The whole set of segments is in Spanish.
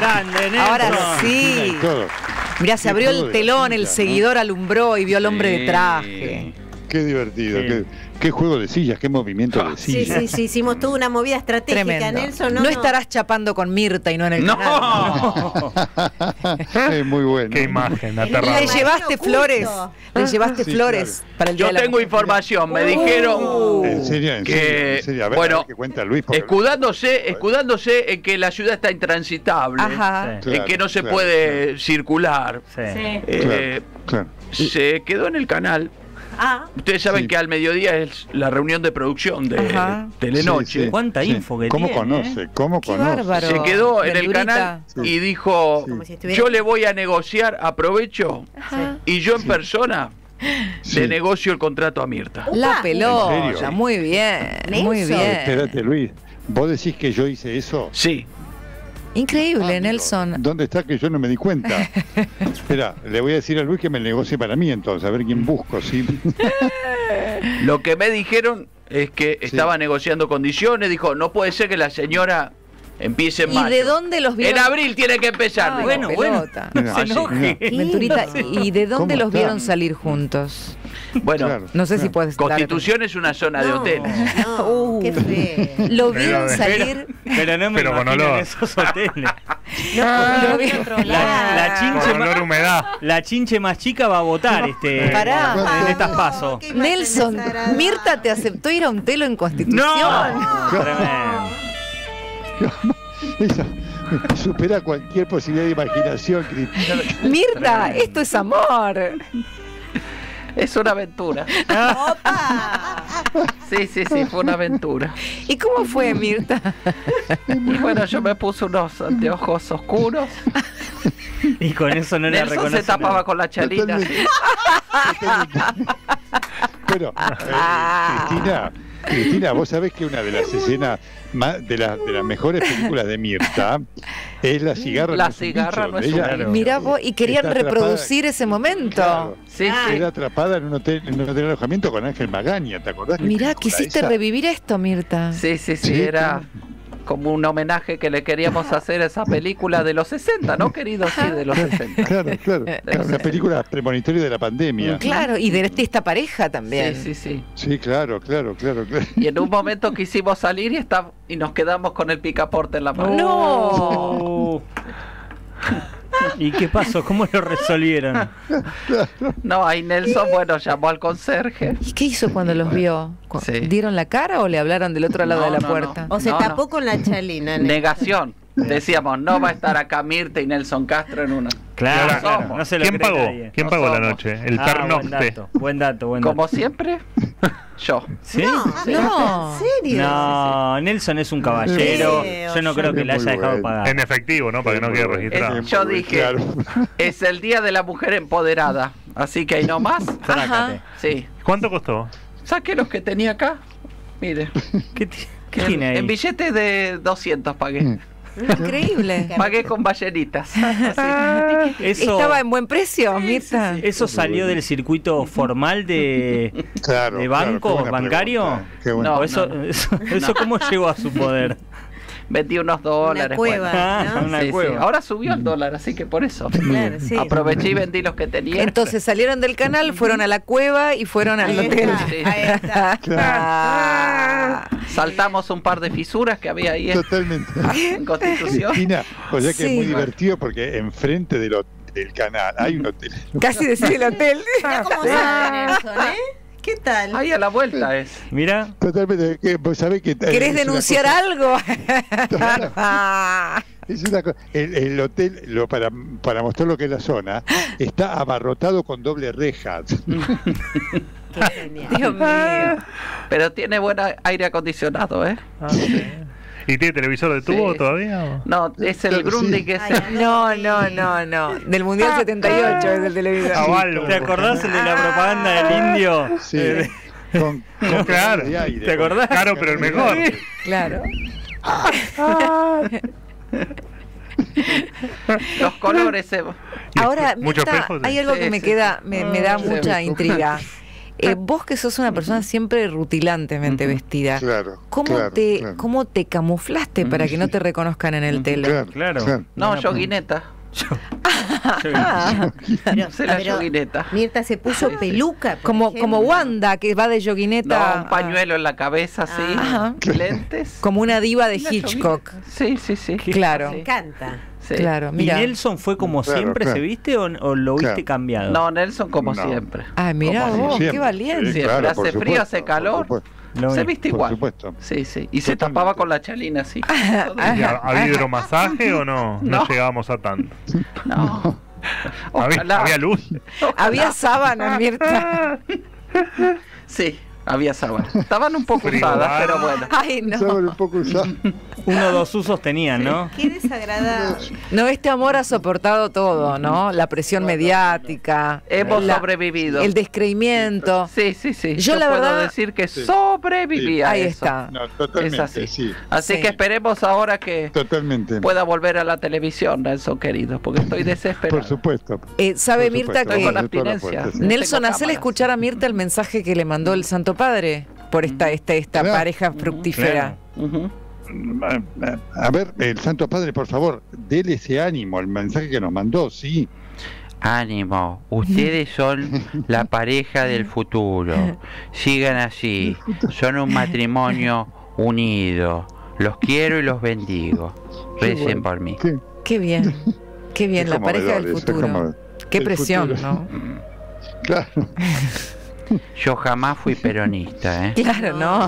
grande, Nelson. Ahora sí. Mirá, se abrió el telón, el seguidor alumbró y vio al hombre de traje. Qué divertido, qué juego de sillas, qué movimiento de sillas. Sí, hicimos toda una movida estratégica, Tremendo. Nelson. No estarás chapando con Mirta y no en el canal. Es muy bueno. Qué imagen, aterrador. ¿Le llevaste flores? ¿Le llevaste flores para el día Yo de la tengo mujer? información, me dijeron ¿En serio? que, A ver, bueno, ¿qué cuenta Luis? escudándose en que la ciudad está intransitable, Ajá. en que no se puede circular. Claro. Se quedó en el canal. Ustedes saben que al mediodía es la reunión de producción de Telenoche. Sí. Cuánta info que ¿Cómo tiene, conoce? ¿Cómo Qué conoce? bárbaro. Se quedó en el Verdurita. canal y dijo, yo le voy a negociar, aprovecho, y yo en persona le negocio el contrato a Mirta. La ¿En pelota, serio? muy bien, muy bien. Espérate, Luis. ¿Vos decís que yo hice eso? Sí. Increíble, Nelson. ¿Dónde está que yo no me di cuenta? Espera, le voy a decir a Luis que me negocie para mí entonces, a ver quién busco, ¿sí? Lo que me dijeron es que estaba negociando condiciones, dijo, no puede ser que la señora empiece en ¿Y mayo. de dónde los vieron? En abril tiene que empezar. Ay, dijo. bueno. No se enoje. Venturita, ¿y de dónde ¿Cómo los vieron está? salir juntos? Bueno, Claro. No sé si puedes Constitución es una zona de hoteles. No, qué feo. ¿Lo vieron Pero- salir? Pero no me Pero con imagino en olor. esos hoteles. Lo vieron- La Con chinche olor a humedad. La chinche más chica va a votar Pará. en estas pasos. Qué imagen Nelson, desagradable. Mirta te aceptó ir a un telo en Constitución. Tremendo. Esa supera cualquier posibilidad de imaginación, Cristina. Mirta, esto es amor. Es una aventura. Sí, fue una aventura. ¿Y cómo fue, Mirta? Y bueno, yo me puse unos anteojos oscuros. Y con eso no la Nelson reconoce. se tapaba con la chalina. Totalmente. Pero, Cristina, vos sabés que una de las escenas de las mejores películas de Mirta es La cigarra. La no es un cigarra bicho. no es un Ella bicho. Mirá vos, y querían está atrapada- reproducir ese momento. Claro. Sí, Era atrapada en un hotel de alojamiento con Ángel Magaña, ¿te acordás? Mirá, Película quisiste esa. revivir esto, Mirta. Sí, Sí, era como un homenaje que le queríamos hacer a esa película de los 60, ¿no, querido? Sí, de los 60. Claro. Una película premonitoria de la pandemia. Claro, y de esta pareja también. Sí. Sí, claro. Y en un momento quisimos salir y nos quedamos con el picaporte en la mano. ¡No! ¿Y qué pasó? ¿Cómo lo resolvieron? No, ahí Nelson, bueno, llamó al conserje. ¿Y qué hizo cuando los vio? Sí. ¿Dieron la cara o le hablaron del otro lado No, de la no, puerta? no. O se tapó con la chalina. Nelson. Negación. Decíamos, no va a estar acá Mirta y Nelson Castro en una. Claro, Somos. no se lo ¿Quién cree pagó? nadie. ¿Quién No pagó la somos. noche? El Buen pernocte. dato, buen dato. Como siempre, yo. ¿Sí? No. ¿En serio? No, Nelson es un caballero. Yo no creo que le haya dejado pagar. En efectivo, ¿no? Para que no quede registrado. Yo dije, Claro. es el día de la mujer empoderada. Así que ahí nomás. Trácate. Sí. ¿Cuánto costó? Saqué los que tenía acá. Mire. ¿Qué tiene ahí? En billetes de 200 pagué. Increíble. Pagué con ballenitas. Así. ¿Estaba en buen precio, Mirta? ¿Eso salió del circuito formal de Claro, banco, qué buena bancario? pregunta. Qué buena- No. ¿O eso cómo llegó a su poder? Vendí unos dólares. Una cueva, bueno. ¿no? Una Sí. cueva. Ahora subió el dólar, así que por eso. Claro, sí. Aproveché y vendí los que tenía. Entonces salieron del canal, fueron a la cueva y fueron al Ahí hotel. está, ahí está. Saltamos un par de fisuras que había ahí Totalmente. en Constitución. Cristina, o sea que Sí. es muy divertido porque enfrente del canal hay un hotel. Casi decir el hotel. Mirá cómo sabe Nelson, ¿eh? ¿Qué tal? Ahí a la vuelta es. Mira, Totalmente. Vos sabés que ¿Querés denunciar algo? Es una cosa. El hotel, para mostrar lo que es la zona, está abarrotado con doble reja. Qué genial. Dios mío. Pero tiene buen aire acondicionado, ¿eh? ¿Y tiene televisor de tubo Sí. todavía? ¿O? No, es el Grundig que Ay, es. No. Del Mundial 78 es el televisor. Caballo. ¿te acordás el de la propaganda del indio? Sí. Con Claro. de aire. ¿Te acordás? Caro, pero el mejor. Claro. Los colores. Ahora, mucho Mirta, espejo, sí. hay algo que Sí, me sí. queda, me da Sí. mucha intriga. Vos que sos una persona siempre rutilantemente vestida, Claro. ¿cómo te camuflaste para que no te reconozcan en el tele? Claro. No, yoguineta. Se la yoguineta. Mirta se puso peluca. por Como ejemplo. Wanda, que va de yoguineta. No, un pañuelo en la cabeza, así. Ajá. Lentes. Como una diva de Una Hitchcock. yoguineta. Sí. Claro. Me encanta. Sí. Claro, ¿Y mira. Nelson fue como Claro, siempre claro. se viste o lo viste Claro. cambiado? No, Nelson como No. siempre. Ay, mira Como vos, siempre. qué valiente. Siempre. Claro, Hace por frío, supuesto, hace calor. por supuesto. Lo Se vi. viste Por igual. supuesto. Sí. Y se Totalmente. tapaba con la chalina así. ¿Y había hidromasaje o no? No No. llegábamos a tanto. No. Había, Ojalá. había luz. Había sábanas, Mirta. Sí, había sábanas. Estaban un poco Frigobar. usadas, pero bueno. Ay, Saben no. un poco usar. Uno o dos usos tenían, ¿no? Qué desagradable. No, este amor ha soportado todo, ¿no? La presión mediática. Hemos sobrevivido. El descreimiento. Sí. Yo la puedo verdad- decir que sobreviví a Ahí eso. está. No, Es totalmente, así. sí. Así Sí. que esperemos ahora que Totalmente. pueda volver a la televisión, Nelson querido, porque estoy desesperado. Por supuesto. ¿Sabe Por Mirta supuesto, Estoy con que de todas las abstinencia. fuerzas, sí. Nelson, Tengo hacele cámaras. escuchar a Mirta el mensaje que le mandó el Santo Padre por esta Claro. pareja fructífera? Ujú. A ver, el Santo Padre, por favor, dele ese ánimo, el mensaje que nos mandó, sí. Ánimo, ustedes son la pareja del futuro. Sigan así, son un matrimonio unido. Los quiero y los bendigo. Qué Recen bueno. por mí. Qué bien, qué bien, Qué la pareja del conmovedor eso, futuro. conmovedor. Qué El presión, futuro. ¿no? Claro. Yo jamás fui peronista, ¿eh? Claro, no.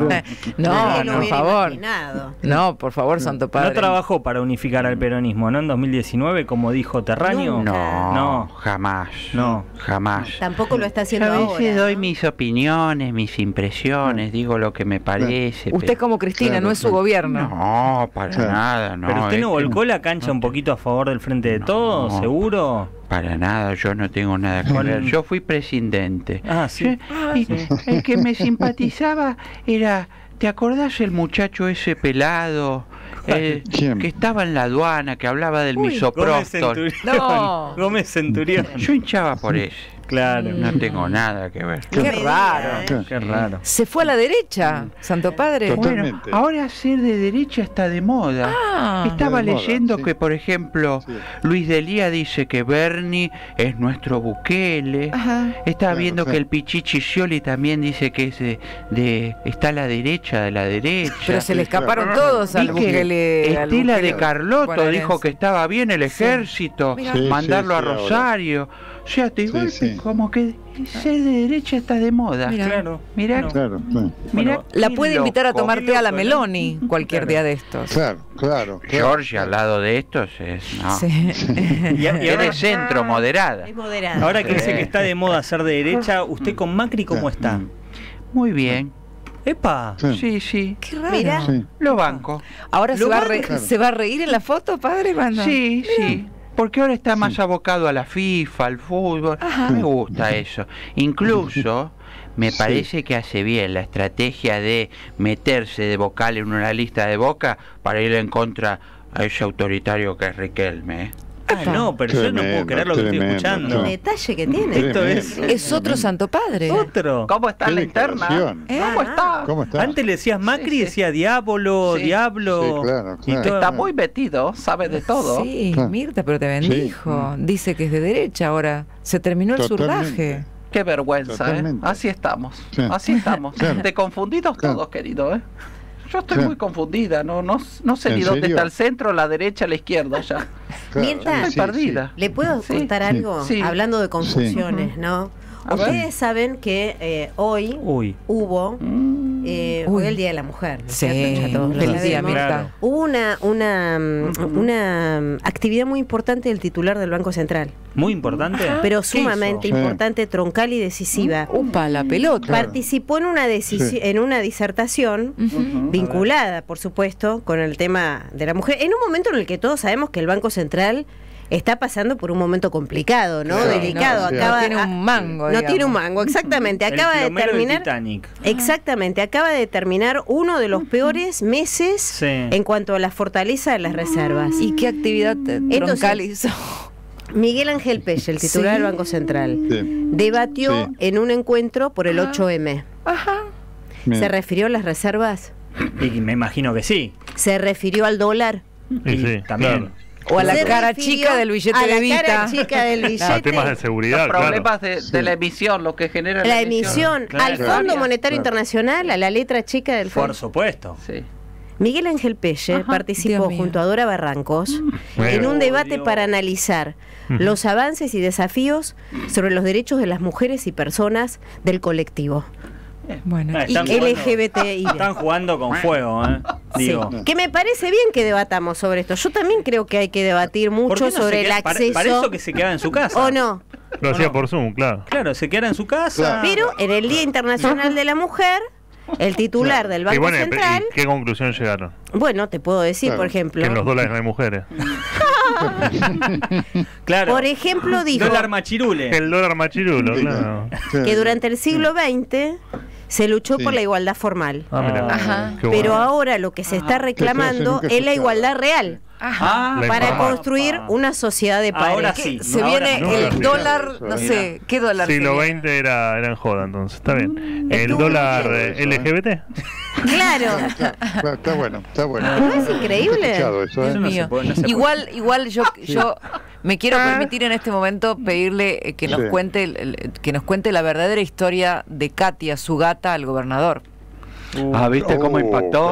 No, Nadie lo por hubiera favor. imaginado. No, por favor, Santo Padre. No trabajó para unificar al peronismo, ¿no? En 2019, como dijo Terraño. Nunca. No, No. jamás. No. Jamás. Tampoco lo está Yo haciendo a veces ahora. doy ¿no? mis opiniones, mis impresiones, digo lo que me parece. Usted pero- como Cristina, Claro, no es su claro. gobierno. No, para Claro. nada, no. ¿Pero usted es no que- volcó la cancha un poquito a favor del Frente de Todos, No. seguro? Para nada, yo no tengo nada que Con- ver. Yo fui presidente. Ah, sí. Y el que me simpatizaba era, ¿te acordás el muchacho ese pelado? ¿Quién? Que estaba en la aduana, que hablaba del Gómez misoprostol. Centurión. No. Gómez Centurión. Yo hinchaba por ese. Claro. No tengo nada que ver. Qué raro. Claro. Qué raro. Se fue a la derecha, Santo Padre. Total. Bueno, Totalmente. ahora ser de derecha está de moda. Ah. Estaba Está de moda, leyendo sí. que, por ejemplo, Sí. Luis Delía dice que Bernie es nuestro Bukele. Ajá. Estaba Claro, viendo claro. que el Pichichi Scioli también dice que es está a la derecha de la derecha. Pero se le escaparon claro. todos al Vi que Bukele. al Estela Bukele de Carlotto bonaerense. dijo que estaba bien el ejército, Mira. Sí, mandarlo sí, a sí, ahora. Rosario. O sea, te digo, Sí, sí. como que ser de derecha está de moda. Mira. Claro. Mirá, No. Claro, claro. mirá Bueno, La qué puede invitar a loco. tomar Qué té a la loco, ¿no? Meloni cualquier Claro. día de estos. Claro, claro. Georgia al lado de estos es, no. Sí. Y Es ahora, de centro, moderada. Es moderado. ahora que dice Sí. que está de moda ser de derecha, ¿usted con Macri cómo está? Muy bien. ¡Epa! Sí. Sí, sí. Qué raro. Mirá. Sí. Lo banco. Ahora ¿Lo banca? se va a reír en la foto, padre, cuando. Sí, sí. Porque ahora está más abocado a la FIFA, al fútbol. Ajá. Me gusta eso. Incluso me Sí. parece que hace bien la estrategia de meterse de vocal en una lista de Boca para ir en contra a ese autoritario que es Riquelme. Ah, no, pero yo no puedo Tremendo, creer lo que estoy tremendo, escuchando. El detalle que tiene. Esto es Tremendo. Es otro Santo Padre. otro. ¿Cómo está Qué la interna? declaración. ¿Cómo está? ¿Cómo está? Antes le decías Macri, Sí, sí. decía Diablo, Sí. Diablo. Sí, claro, y claro. todo. Está muy metido, sabe de todo. Sí, Claro. Mirta, pero te bendijo. Dice que es de derecha ahora. Se terminó el Totalmente. surdaje. Qué vergüenza, ¿eh? Totalmente. Así estamos. Sí. Así estamos. Claro. De confundidos Claro. todos, querido, ¿eh? Yo estoy Claro. muy confundida, no sé ¿En ni dónde serio? está el centro, la derecha, la izquierda ya. Claro, Mirta. Estoy sí, perdida. ¿Le puedo Sí. contar algo? Sí. Hablando de confusiones, ¿no? A ver. Ustedes saben que hoy Uy. hubo Mm. Uy. hoy el Día de la Mujer, ¿no es Sí, cierto? Ya todos lo feliz día, sabemos. Mirta. Claro. Hubo una actividad muy importante del titular del Banco Central, Muy importante. pero ¿Qué sumamente hizo? Sí. importante, troncal y decisiva. Upa, la pelota. Claro. Participó en una Sí. en una disertación Ujú. vinculada, por supuesto, con el tema de la mujer, en un momento en el que todos sabemos que el Banco Central está pasando por un momento complicado, ¿no? Claro, Delicado. no, sí. No tiene un mango, No digamos. tiene un mango, exactamente. El Acaba de plomero del terminar. Titanic. Exactamente, acaba de terminar uno de los peores meses Sí. en cuanto a la fortaleza de las reservas. ¿Y qué actividad troncal hizo? Miguel Ángel Pelle, el titular del Banco Central, debatió en un encuentro por el 8M. ¿Se refirió a las reservas? Y me imagino que sí. ¿Se refirió al dólar? Y sí, también. claro. O a la cara chica del billete de Evita. A la cara chica del billete. Temas de seguridad, Los problemas de la emisión, lo que genera La emisión, al Fondo Monetario Claro. Internacional, a la letra chica del Por fondo. supuesto. Sí. Miguel Ángel Pelle participó Dios mío. junto a Dora Barrancos en Bueno. un debate Dios. para analizar los avances y desafíos sobre los derechos de las mujeres y personas del colectivo Bueno, Ah, y están jugando- LGBTI. Están jugando con fuego, Sí. Digo. Que me parece bien que debatamos sobre esto. Yo también creo que hay que debatir ¿Por mucho qué no sobre se el queda- acceso. para eso que se queda en su casa. ¿O no? Lo hacía no. por Zoom, claro. Claro, se queda en su casa. Pero en el Día Internacional de la Mujer, el titular del Banco Y bueno, Central, ¿y qué conclusión llegaron? bueno, te puedo decir, Claro. por ejemplo, Que en los dólares no hay mujeres. Claro. por ejemplo, dijo Dólar machirule. El dólar machirulo, claro. que durante el siglo XX se luchó por la igualdad formal. Ah, mira. Ajá. Qué Pero bueno. ahora lo que se está reclamando nunca es la escuchaba. igualdad real Ajá. La para informal. construir una sociedad de pares. Ahora ¿Qué? sí. Se ahora viene no. no, el no, dólar, no, no no. sé, ¿qué dólar Siglo sería? XX era en joda, entonces. Está bien. El Estuvo dólar bien eso, LGBT. Claro, Está bueno, está bueno. ¿no es increíble? He escuchado eso, Dios no se mío. puede, no se Igual yo me quiero permitir en este momento pedirle que nos Sí. cuente que nos cuente la verdadera historia de Katia, su gata, al gobernador. Ah, ¿viste cómo impactó?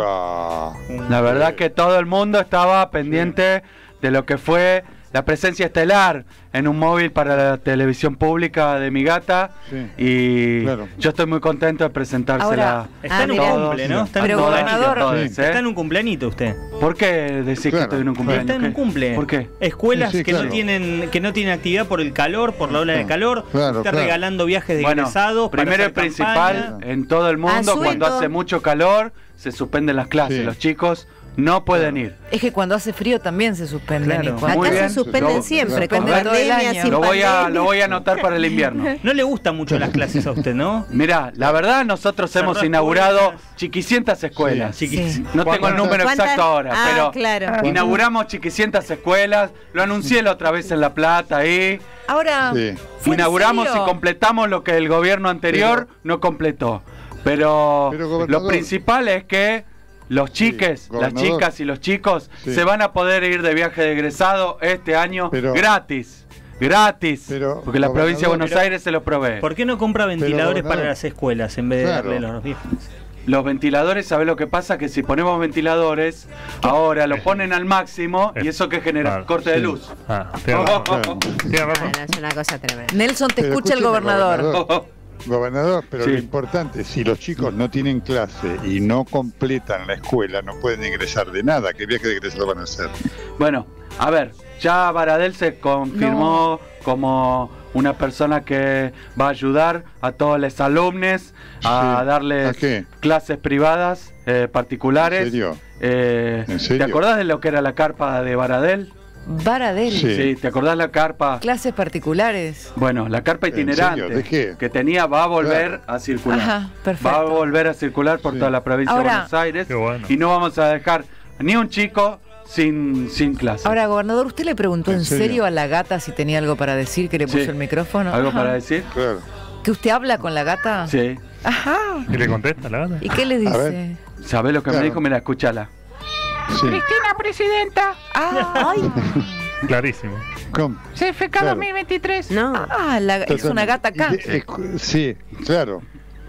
La verdad que todo el mundo estaba pendiente de lo que fue la presencia estelar en un móvil para la televisión pública de mi gata. Sí. Y Claro. yo estoy muy contento de presentársela. Ahora, Está en un mira. cumple, ¿no? Está en Pero un gobernador- cumpleañito. Todos, Sí. ¿eh? Está en un cumpleañito usted. ¿Por qué decís que Claro. estoy en un cumpleaños? Está en un ¿Qué? cumple. ¿Por qué? Escuelas Sí, sí, que claro. no tienen actividad por el calor, por la ola de calor. Claro, está claro. regalando viajes de Bueno, egresados. para primero y hacer principal, campaña. en todo el mundo, Asueto. cuando hace mucho calor, se suspenden las clases. Sí. Los chicos no pueden ir. Es que cuando hace frío también se suspenden. Claro. y cuando- Muy Acá bien. se suspenden Lo- siempre, claro. con Suspenden todo el pandemia, año. sin Lo voy pandemia. a anotar para el invierno. No le gustan mucho las clases a usted, ¿no? Mirá, la verdad nosotros hemos Cerró inaugurado escuelas. chiquicientas escuelas. Sí. Sí. No tengo el número ¿Cuántas? exacto ahora, Ah, pero claro. inauguramos chiquicientas escuelas, lo anuncié la otra vez en La Plata ahí. Ahora, Sí. ¿fue en Inauguramos serio? y completamos lo que el gobierno anterior no completó. Pero gobernador. lo principal es que los chiques, las gobernador. chicas y los chicos Sí. se van a poder ir de viaje de egresado este año Pero- gratis. Gratis. Pero, Porque la provincia de gobernador, Buenos Aires se lo provee. ¿Por qué no compra ventiladores gobernador. para las escuelas en vez de Claro. darle los viejos? Los ventiladores, ¿sabes lo que pasa? Que si ponemos ventiladores, ahora lo ponen al máximo y eso que genera Claro. corte de Sí. luz. Ah, tiene razón. Claro. Tiene razón. Bueno, es una cosa tremenda. Nelson, te Pero escucha el escúcheme, gobernador. Gobernador, pero Sí. lo importante, si los chicos no tienen clase y no completan la escuela, no pueden ingresar de nada. ¿Qué viaje de egresado van a hacer? Bueno, a ver, ya Baradel se confirmó como una persona que va a ayudar a todos los alumnos a Sí. darles ¿A qué? clases privadas particulares. ¿En serio? Eh, ¿En serio? ¿Te acordás de lo que era la carpa de Baradel? Baradel. Sí. Sí, ¿te acordás la carpa? Clases particulares. Bueno, la carpa ¿En itinerante serio? ¿De qué? que tenía va a volver Claro. a circular. Ajá, perfecto. Va a volver a circular por Sí. toda la provincia Ahora- de Buenos Aires Qué bueno. y no vamos a dejar ni un chico sin clase. Ahora, gobernador, ¿usted le preguntó en ¿En serio? serio a la gata si tenía algo para decir que le puso Sí. el micrófono? ¿Algo Ajá. para decir? Claro. ¿Que usted habla con la gata? Sí. Ajá. ¿Y le contesta la gata? ¿Y qué le A ver. dice? ¿Sabés lo que me Claro. dijo? Mira, escúchala. Sí. Presidenta. Ah, ay. Clarísimo. ¿Cómo? CFK Claro. 2023. No. Ah, es una gata acá. Sí, claro.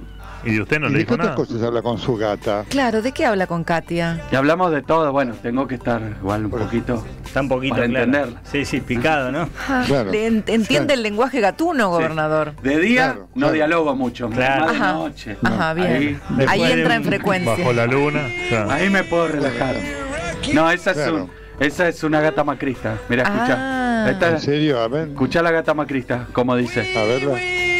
¿Y usted no ¿Y le de dijo qué otras nada? cosas habla con su gata? Claro, ¿de qué habla con Katia? Y hablamos de todo. Bueno, tengo que estar igual un poquito. Está un poquito Para claro. entenderla. Sí, sí, picado, ¿no? Ah, Claro. entiende Claro. el lenguaje gatuno, gobernador. De día Claro, no claro. dialogo mucho, Claro. más de Ajá. noche. Ajá, bien. Ahí, Ahí después de entra en un- frecuencia. Bajo la luna. Claro. ahí me puedo relajar. No, Claro. esa es una gata macrista. Mira, escucha. Ah. ¿En serio? A ver, Escucha la gata macrista, como dice. a verla.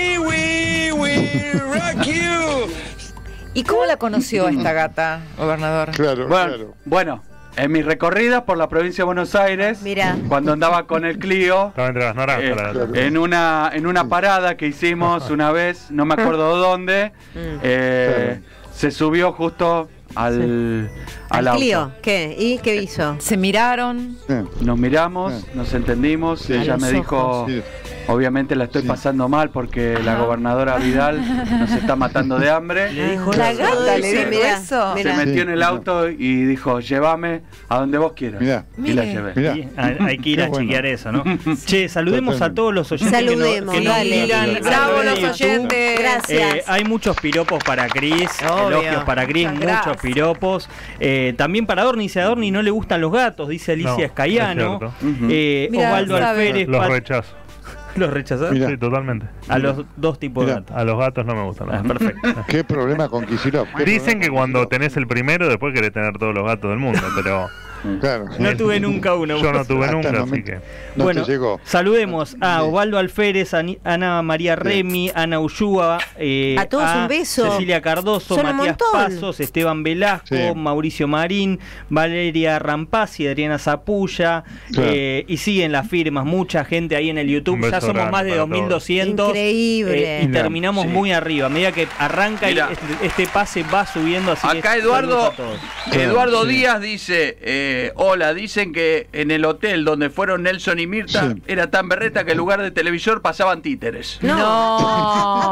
¿Y cómo la conoció esta gata, gobernador? Claro, Bueno, claro. bueno, en mis recorridas por la provincia de Buenos Aires, Mirá. cuando andaba con el Clio, Estaba entre las naranjas la gata. claro. en una parada que hicimos una vez, no me acuerdo dónde, se subió justo al auto. Clio, ¿qué? ¿Y qué hizo? Se miraron. Nos miramos, nos entendimos, ella me dijo, obviamente la estoy pasando mal porque la gobernadora Vidal nos está matando de hambre. Le dijo La gata le dijo eso. Se metió en el auto y dijo, llévame a donde vos quieras. Y la llevé. Hay que ir a chequear eso, ¿no? Che, saludemos a todos los oyentes Saludemos, que nos dale. miran. Bravo los YouTube. oyentes. Gracias. Hay muchos piropos para Cris, Obvio. elogios para Cris, Muchas muchos gracias. piropos. También para Adorni, dice Adorni no le gustan los gatos, dice Alicia No, Escayano. es cierto. Mira, Osvaldo sabe. Alférez. Los rechazo. ¿Los rechazás? Sí, totalmente. A los dos tipos de gatos. A los gatos no me gustan. Ah, perfecto. ¿Qué problema con Kicillof? Dicen que cuando tenés el primero, después querés tener todos los gatos del mundo, pero Claro. No tuve nunca uno. yo no tuve Hasta el nunca, así momento. que... No Bueno, te llegó. saludemos a Osvaldo Alférez, a Ana María Remi, Ana Ullúa, A todos un beso. Cecilia Cardoso, Son un Matías montón. Pasos, Esteban Velasco, Sí. Mauricio Marín, Valeria Rampazzi, Adriana Zapulla, Claro. y siguen las firmas, mucha gente ahí en el YouTube. Un beso Ya somos grande más de para 2200. Increíble. Y terminamos muy arriba. A medida que arranca y Mirá. este pase va subiendo. Así que Acá saludos Eduardo, a todos. Eduardo Díaz dice, hola, dicen que en el hotel donde fueron Nelson y Mirta Sí. era tan berreta que en lugar de televisor pasaban títeres. No.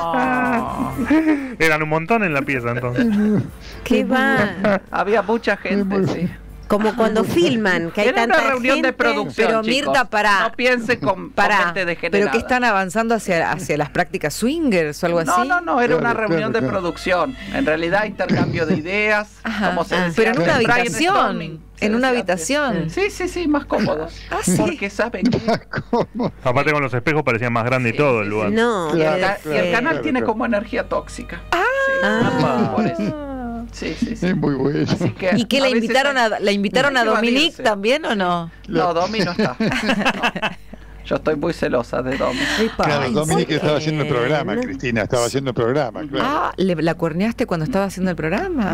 Eran un montón en la pieza entonces. ¿Qué va? Había mucha gente, sí. Como cuando filman, que hay Era tanta una reunión gente. de producción, Pero, chicos. Mirta, pará. No piense con gente degenerada. Pero que están avanzando hacia las prácticas swingers o algo así. No, era una Claro, reunión de claro. producción. En realidad, intercambio de ideas. Ajá. Como se decía Pero en una antes, habitación. brainstorming, se En una decía habitación. antes. Sí, más cómodos. sí. Porque saben que... ¿Cómo? Aparte con los espejos parecía más grande y todo el lugar. No, Claro, debe Y el ser. canal claro, tiene claro. como energía tóxica. Ah. Por eso. Sí. Es muy bueno. Así que ¿Y qué a la veces invitaron hay- la invitaron a hay que Dominique evadirse. también o no? No, Domi no está. No. Yo estoy muy celosa de Domi. Claro, Dominique estaba haciendo el programa, no. Cristina, estaba haciendo el programa, claro. Ah, ¿la cuerneaste cuando estaba haciendo el programa?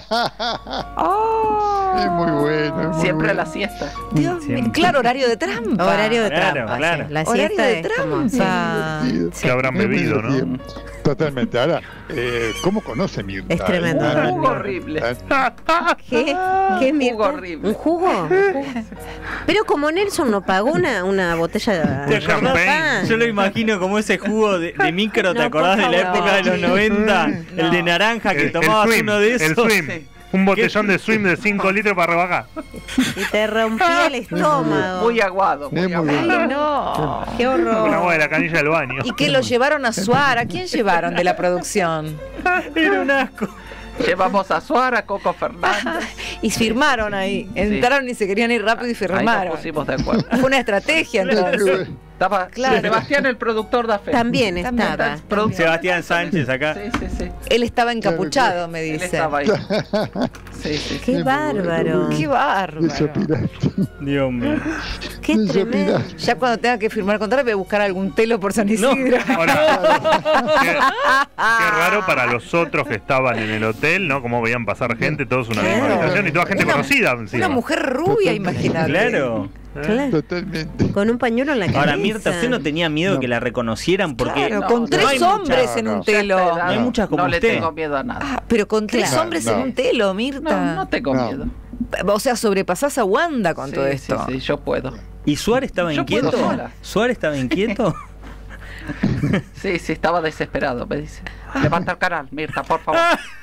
Es muy bueno. Es muy Siempre a bueno. la siesta. Dios mío, Siempre. claro, horario de trampa. Horario de Claro, trampa. claro. Sí. La Horario siesta de es como- trampa. Divertido. Que habrán Es muy bebido, ¿no? divertido. Totalmente. Ahora, ¿cómo conoce Mirta? Es tremendo. Ah, Un jugo horrible. ¿Qué? ¿Qué Un Mirta? jugo horrible. ¿Un jugo? Pero como Nelson no pagó una botella de ¿Te acordás? champán. Yo lo imagino como ese jugo de micro, ¿te No, acordás por de la favor. época de los 90? No. El de naranja que tomabas swim, uno de esos. El swim. Sí. Un botellón de swim de 5 litros para rebajar. Y te rompía el estómago. Muy aguado. Muy Es muy aguado. bueno. Ay, no. Qué Con agua horror. de la canilla del baño. ¿Y qué lo llevaron a Suar? ¿A quién llevaron de la producción? Era un asco. Llevamos a Suara, a Coco Fernández. Y firmaron ahí. Entraron y se querían ir rápido y Ahí nos firmaron. pusimos de acuerdo. Fue una estrategia entonces. Estaba Claro. Sebastián, el productor de Fe. También estaba. Sebastián Sánchez acá. Sí. Él estaba encapuchado, me Él dice. estaba ahí. Sí. Qué bárbaro. Qué bárbaro. Desopilante. Dios mío. Qué tremendo. Ya cuando tenga que firmar contrato voy a buscar algún telo por San Isidro. Ahora, qué raro para los otros que estaban en el hotel, ¿no? Como veían pasar gente, todos en una misma Claro. habitación y toda gente conocida encima. Una mujer rubia, imagínate. Claro. Claro. Totalmente. Con un pañuelo en la cabeza. Ahora, Mirta, ¿usted no tenía miedo que la reconocieran? Porque Claro, no, con no tres hay hombres mucha- en un no. telo. Ya está, No hay muchas como no le usted. tengo miedo a nada. Ah, pero con tres Claro. hombres No. en un telo, Mirta. No tengo No. miedo. O sea, sobrepasás a Wanda con todo Sí, esto. Sí, yo puedo. ¿Y Suárez estaba Yo puedo inquieto? sola. ¿Suárez estaba inquieto? Sí, estaba desesperado, me dice. Levanta el canal, Mirta, por favor.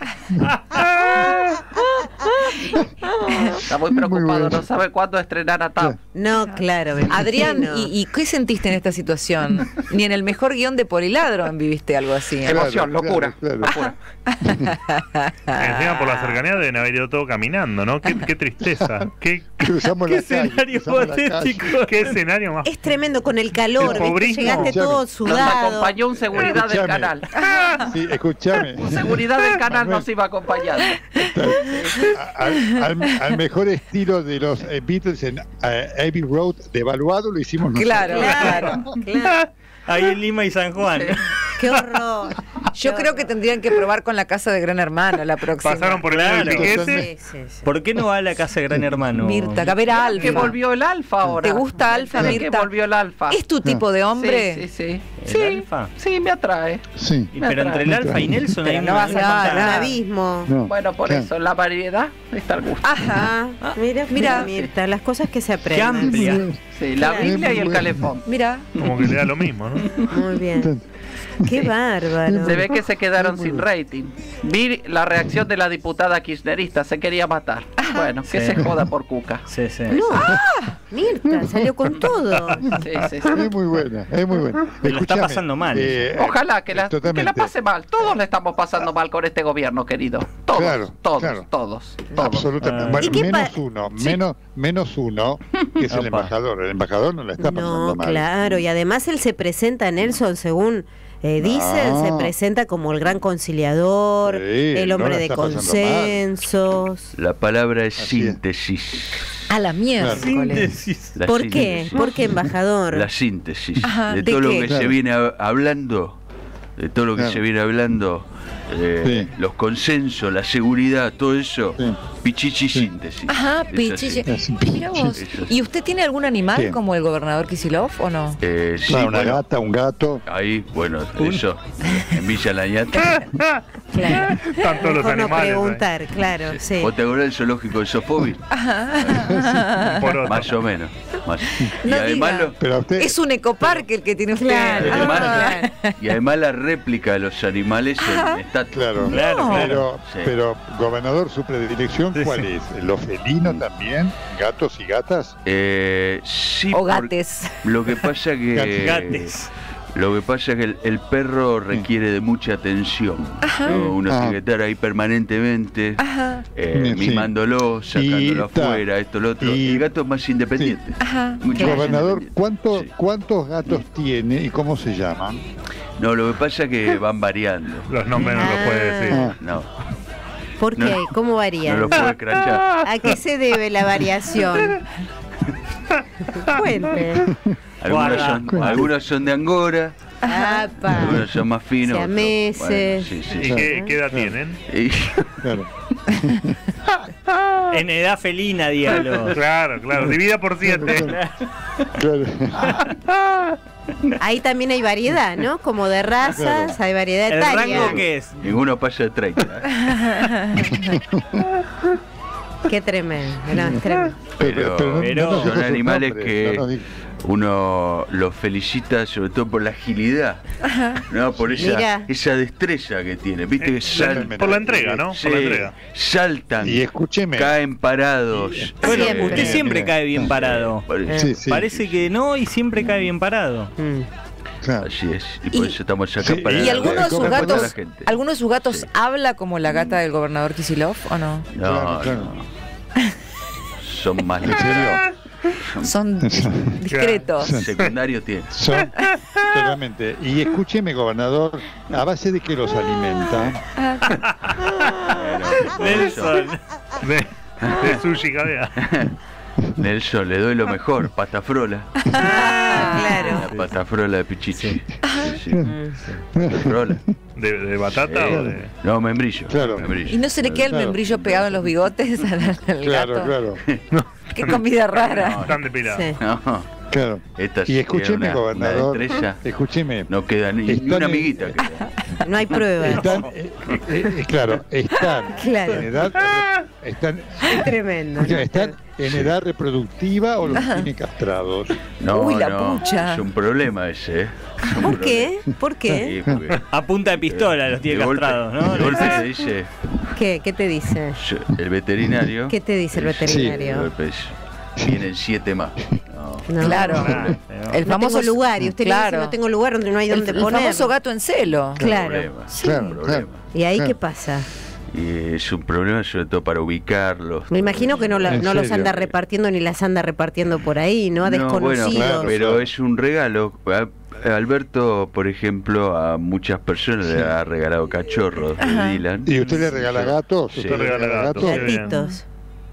Está muy preocupado, bueno. no sabe cuándo estrenar a Tab. No, claro. me Adrián, imagino. ¿y qué sentiste en esta situación? Ni en el mejor guión de Poliladron viviste algo así. ¿eh? Claro, Emoción, locura. claro. locura. Encima por la cercanía deben haber ido todo caminando, ¿no? Qué tristeza. Qué Cruzamos ¡Qué la calle. escenario cruzamos la calle. patético! qué escenario más. Es tremendo con el calor. El ¿viste? pobrismo. Llegaste todo Nos sudado. acompañó un seguridad del Escuchame. canal. Sí, escúchame. Un seguridad del canal nos iba acompañando. Al mejor estilo de los Beatles en Abbey Road, devaluado, lo hicimos nosotros. Claro, claro. Claro. Ahí en Lima y San Juan. qué horror. Yo creo que tendrían que probar con la casa de Gran Hermano la próxima. Pasaron por el lado del piquete. ¿Por qué no va a la casa de Gran Hermano? Mirta, a ver a Alfa. Que volvió el Alfa ahora. ¿Te gusta Alfa, Mirta? Que volvió el Alfa. ¿Es tu tipo de hombre? Sí, sí, sí. ¿El Alfa? Sí, me atrae. Sí. Pero entre el Alfa y Nelson hay no vas a contar un abismo. No, bueno, por eso, la variedad está al gusto. Ajá. Mira, Mirta, las cosas que se Qué aprenden. amplia. Sí, la Biblia y el calefón. Mira. Como que le da lo mismo, ¿no? Muy bien. Qué bárbaro. Se ve que se quedaron sin rating. Vi la reacción de la diputada kirchnerista, se quería matar. Bueno, que se joda por Cuca. Sí, sí. No, Mirta, salió con todo. Sí. Es muy buena, es muy buena. Pero la está pasando mal. Ojalá que la pase mal. Todos la estamos pasando mal con este gobierno, querido. Todos. Absolutamente. Bueno, menos uno, que es el embajador. El embajador no la está pasando mal. Claro, y además él se presenta, Nelson, según dicen, se presenta como el gran conciliador, el hombre de consensos. La palabra es síntesis. A la mierda. Síntesis. ¿Por qué? ¿Por qué, embajador? La síntesis. Ajá, de todo lo que Claro. se viene hablando, de todo lo que Claro. se viene hablando, Sí. los consensos, la seguridad, todo eso, Sí. pichichi síntesis. Ajá, Es pichichi. así. Mira vos. Eso. ¿Y usted tiene algún animal ¿Qué? como el gobernador Kicillof o no? Sí, Claro, una bueno, gata, un gato. ahí, bueno, eso, en Villa Lañata. Claro. Están todos los Mejor no animales. preguntar, claro, sí. ¿Vos te acordás del zoológico de Sofovich? Por otro. Más o menos. Y No además, diga. Pero a usted. Es un ecoparque el que tiene usted. Claro. y además la réplica de los animales está Claro, Claro. pero gobernador, su predilección, ¿cuál es? ¿Lo felino también? ¿Gatos y gatas? Sí, O por- gates. Lo que pasa que Gates. Lo que pasa es que el perro requiere de mucha atención, ¿no? Uno tiene que estar ahí permanentemente, Sí. mimándolo, sacándolo Y afuera, esto, lo otro. y- El gato es más independiente. Mucho más Gobernador, independiente. Sí. ¿cuántos gatos tiene y cómo se llaman? No, lo que pasa es que van variando. Los nombres no los puede decir. Ah. No, ¿Por qué? No. ¿Cómo no varía? lo puedo escrachar. ¿A qué se debe la variación? Cuente. Algunos son de Angora, Apa. algunos son más finos. otros- Siameses. bueno, sí, ¿Y sí. qué edad tienen? Y- Claro. En edad felina, dígalo. Claro. Divida por 7. Claro. Ahí también hay variedad, ¿no? Como de razas, hay variedad ¿El etaria. rango qué es? Ninguno pasa de 30. Qué tremendo, no, es tremendo. Pero no nos dijo son sus animales nombres, que no nos dijo. uno los felicita sobre todo por la agilidad, ¿no? Por Mirá. esa destreza que tiene, viste que saltan, Por la entrega, ¿no? Por la entrega. saltan, Y escúcheme. caen parados. Bueno, Siempre. usted siempre Mira. cae bien parado. Sí, sí. Parece que no y siempre cae bien parado. Claro. Así es, y por Y- eso estamos acá Sí, para ¿Y alguno de sus ¿cómo respetar a la gatos, gente. alguno de sus gatos Sí. habla como la gata del gobernador Kicillof o no? No, Claro. no. Son más ¿En serio? Son discretos. secundarios tienen. Son, totalmente. Y escúcheme, gobernador, ¿a base de qué los alimenta? Nelson. De sushi, cabea. Nelson, le doy lo mejor, patafrola. Claro. La patafrola de Pichichi. Sí. Patafrola. ¿De batata o de.? No, membrillo. Claro. membrillo. ¿Y no se le queda el Claro. membrillo pegado en los bigotes al Claro, gato? claro, Qué comida rara. Están depilados. Sí. No, claro. esta Y escúcheme, una gobernador, destreza. escúcheme. No queda ni Están una en- amiguita. Queda. No hay prueba. Están, claro, están Claro. en edad, están, Es tremendo. escucha, están en edad reproductiva o los tiene castrados. No, Uy, la no, pucha. es un problema ese, ¿eh? Es un ¿Por qué? problema. ¿Por qué? Sí, porque A punta de pistola los tiene de golpe- castrados, ¿no? De golpe te dice ¿Qué te dice? el veterinario. ¿Qué te dice el de veterinario? golpe dice, vienen 7 más. No. No. Claro. El No famoso tengo lugar y usted le claro. dice no tengo lugar donde no hay el, donde el poner. famoso gato en celo. Claro. Problema, Sí. Claro, problema. claro. ¿Y ahí Claro. qué pasa? Y es un problema sobre todo para ubicarlos. Me imagino que no, ¿En no los serio? anda repartiendo ni las anda repartiendo por ahí, ¿no? A desconocidos. Bueno, Claro. pero es un regalo. Alberto, por ejemplo, a muchas personas le ha regalado cachorros de Dylan. ¿Y usted le regala gatos? Sí. ¿Usted le regala Regala gatos? gatos. Gatitos.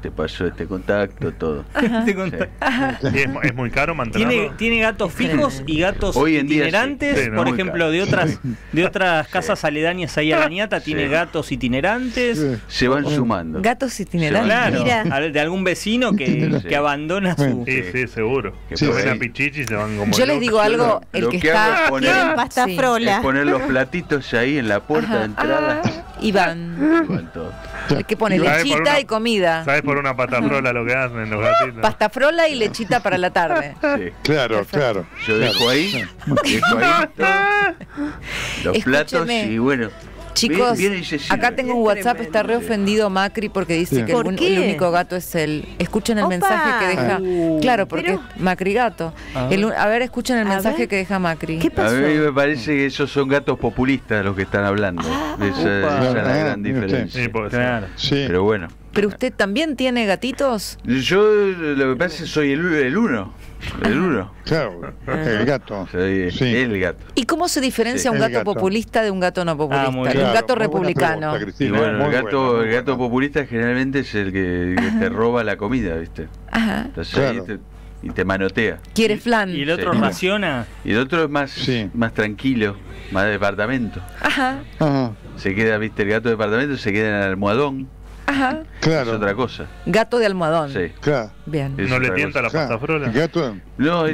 te pasó este contacto, todo. ¿Y es muy caro mantenerlo? ¿Tiene gatos fijos y gatos Hoy en día itinerantes? sí, Por muy ejemplo, caro. de otras casas aledañas ahí a la Ñata, ¿tiene gatos itinerantes? Se van sumando. Gatos itinerantes. Claro, de algún vecino que abandona su... Sí, seguro. Que ven a Pichichi y se van como Yo les digo algo, el que está... Quieren pasta frola. Es poner los platitos ahí en la puerta de entrada. Y van todos. Hay que poner lechita y comida. ¿Sabes por una patafrola lo que hacen los gatitos? Pasta frola y lechita para la tarde. Sí. Claro. Yo dejo ahí todo, los platos y bueno. Chicos, viene y dice, acá tengo un WhatsApp, está re ofendido Macri porque dice que el único gato es él. Escuchen el mensaje que deja. Claro, porque es Macri gato. A ver, escuchen el mensaje que deja Macri. ¿Qué pasó? A mí me parece que esos son gatos populistas los que están hablando. Esa es la gran diferencia. Sí, puede ser. Pero bueno. ¿Pero usted también tiene gatitos? Yo lo que pasa es que soy el uno. El uno. Claro, el gato. El gato. ¿Y cómo se diferencia un gato populista de un gato no populista? De un gato republicano. Y bueno, el gato populista generalmente es el que te roba la comida, ¿viste? Ajá. Entonces ahí te manotea. ¿Quiere flan? ¿Y el otro raciona? Y el otro es más tranquilo, más de departamento. Ajá. Se queda, ¿viste? El gato de departamento se queda en el almohadón. Ajá. Claro. Es otra cosa. Gato de almohadón. Sí. Claro. Bien. ¿No le tienta la pastafrola? Gato. No,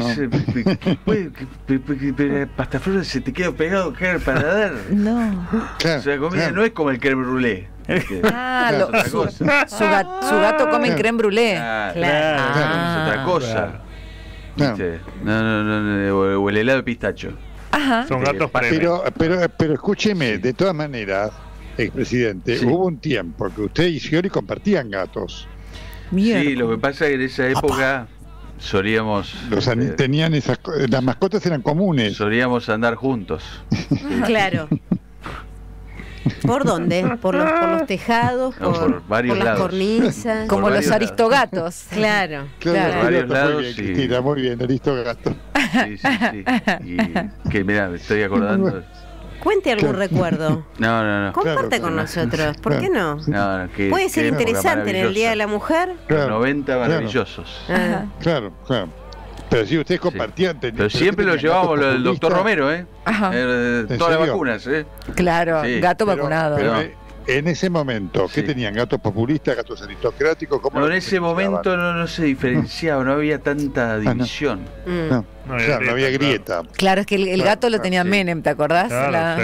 pastafrola se te queda pegado al paladar. No. O sea, comida no es como el crème brûlée. Su gato come crème brûlée. Es otra cosa. ¿Viste? No, o el helado de pistacho. Ajá. Son gatos Pero escúcheme, de todas maneras, expresidente, hubo un tiempo que usted y Scioli compartían gatos. Sí, lo que pasa es que en esa época solíamos... tenían las mascotas eran comunes. Solíamos andar juntos. Claro. ¿Por dónde? ¿Por los tejados? Por varios las lados. cornisas. Como los aristogatos. Claro. Por varios lados. Muy bien, Cristina, muy bien, aristogato. Sí. Y que mirá, me estoy acordando... Cuente algún recuerdo. No. Comparte con nosotros. ¿Por qué no? Puede ser qué interesante en el Día de la Mujer. Los 90 maravillosos. Claro. Pero si ustedes compartían... Pero siempre lo llevábamos el doctor Romero, Ajá. Todas las vacunas, Claro, gato vacunado. Pero en ese momento, ¿qué tenían? ¿Gatos populistas, gatos aristocráticos? No, en ese momento no se diferenciaba, no había tanta división. No había grieta. Claro, es que el gato lo tenía Menem, ¿te acordás? Claro,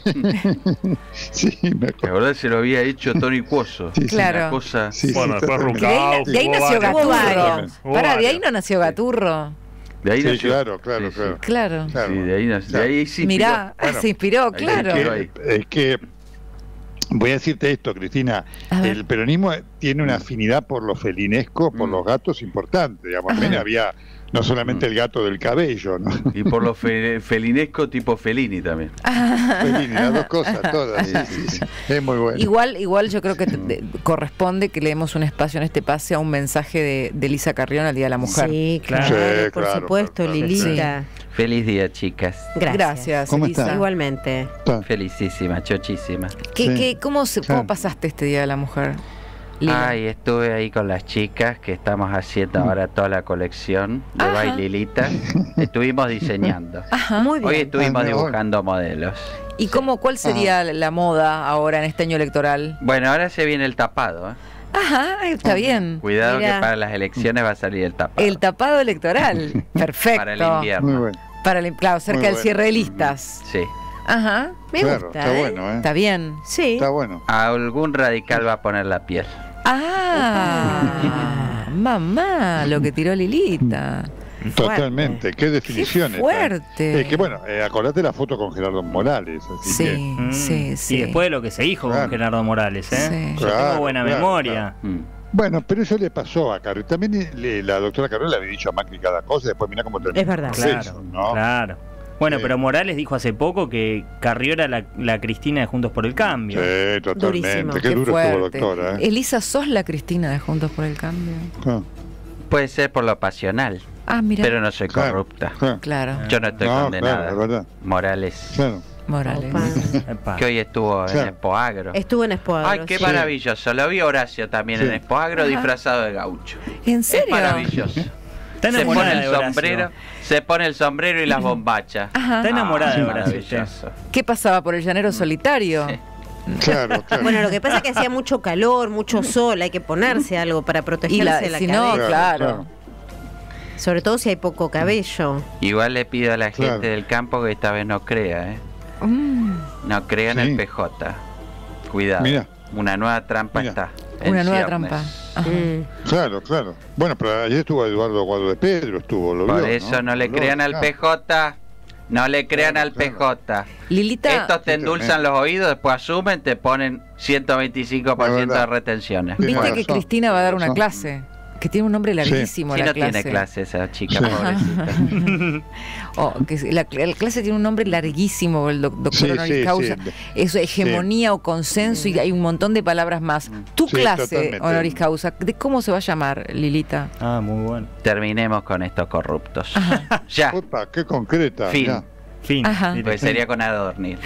Sí, me ¿Te acordás? Se lo había hecho Tony Cuoso. Claro. Una cosa... Bueno, después Rucao. De ahí nació Gaturro. Pará, de ahí no nació Gaturro. De ahí nació. Claro. Sí, de ahí se inspiró. Mirá, se inspiró, claro. Es que voy a decirte esto, Cristina, el peronismo tiene una afinidad por lo felinesco, por los gatos importante, digamos. También había no solamente el gato del cabello, ¿no? Y por lo felinesco tipo Fellini también. Fellini, las dos cosas, todas. Sí. Es muy bueno. Igual yo creo que corresponde que le demos un espacio en este pase a un mensaje de Lisa Carrión al Día de la Mujer. Sí, claro, por supuesto, Lilita. Feliz día, chicas. Gracias, ¿Cómo Elisa. está? Igualmente. Felicísima, chochísima. ¿Cómo pasaste este Día de la Mujer? Lila. Ay, estuve ahí con las chicas que estamos haciendo ahora toda la colección de Baililita. Estuvimos diseñando. Muy bien. Hoy estuvimos dibujando modelos. ¿Y cuál sería la moda ahora en este año electoral? Bueno, ahora se viene el tapado, Ajá, está bien. Cuidado que para las elecciones va a salir el tapado. El tapado electoral. Perfecto. Para el invierno. Muy bueno. Claro, cerca del cierre de listas. Sí. Ajá. Me gusta. Está bueno, Está bien. Sí. Está bueno. Algún radical va a poner la piel. Mamá, lo que tiró Lilita. Totalmente, qué definiciones. Qué fuerte. Es que bueno, acordate la foto con Gerardo Morales. Así Sí. Y después de lo que se dijo con Gerardo Morales, Sí. Yo tengo buena memoria. Bueno, pero eso le pasó a Carrió. También la doctora Carrió le había dicho a Macri cada cosa y después mirá cómo terminó. Es verdad. Claro. Bueno, pero Morales dijo hace poco que Carrió era la Cristina de Juntos por el Cambio. Sí, totalmente. Durísimo. Qué duro fuerte. estuvo, doctora. Elisa, ¿sos la Cristina de Juntos por el Cambio? Puede ser por lo pasional, mira. pero no soy corrupta. Claro. Yo no estoy condenada. Claro, es verdad. Morales Morales. Que hoy estuvo en Expo Agro. Estuvo en Expo Agro. Ay, qué maravilloso. Lo vi Horacio también en Expo Agro disfrazado de gaucho. ¿En serio? Es maravilloso. Se pone el sombrero y las bombachas. Está enamorada de Horacio. ¿Qué pasaba por el llanero solitario? Sí. Claro. Bueno, lo que pasa es que hacía mucho calor, mucho sol, hay que ponerse algo para protegerse la si cabeza. No, claro. Sobre todo si hay poco cabello. Igual le pido a la gente del campo que esta vez no crea, no crea en el PJ. Cuidado. Mira. Una nueva trampa está. Una nueva trampa. Claro. Bueno, pero ayer estuvo Eduardo Guado de Pedro, lo Por vio, eso no le crean al PJ. No le crean al PJ. Lilita, estos te endulzan los oídos, después asumen, te ponen 125% de retenciones. Viste que Cristina va a dar una clase, que tiene un nombre larguísimo. Sí, la no clase. Tiene clase esa chica, pobrecita. La clase tiene un nombre larguísimo, el doctor honoris causa. Eso, hegemonía o consenso, y hay un montón de palabras más. Tu clase honoris causa, ¿de cómo se va a llamar, Lilita? Muy bueno. Terminemos con estos corruptos. Ya. Opa, qué concreta. Fin. Pues sería con Adorni.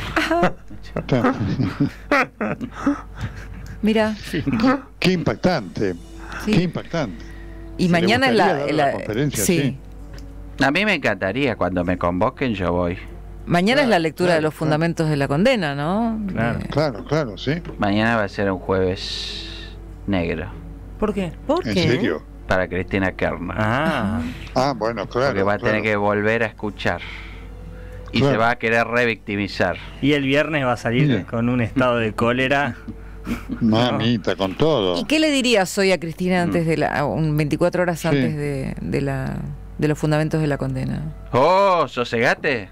Mira. Qué impactante. Qué impactante. Y mañana es la conferencia. Sí. A mí me encantaría, cuando me convoquen yo voy. Mañana es la lectura de los fundamentos de la condena, ¿no? Claro, sí. Mañana va a ser un jueves negro. ¿Por qué? ¿En serio? Para Cristina Kirchner. Bueno, claro. Porque va a tener que volver a escuchar. Y se va a querer revictimizar. Y el viernes va a salir con un estado de cólera. Mamita, con todo. ¿Y qué le dirías hoy a Cristina antes de 24 horas antes de los fundamentos de la condena? ¿Sosegate?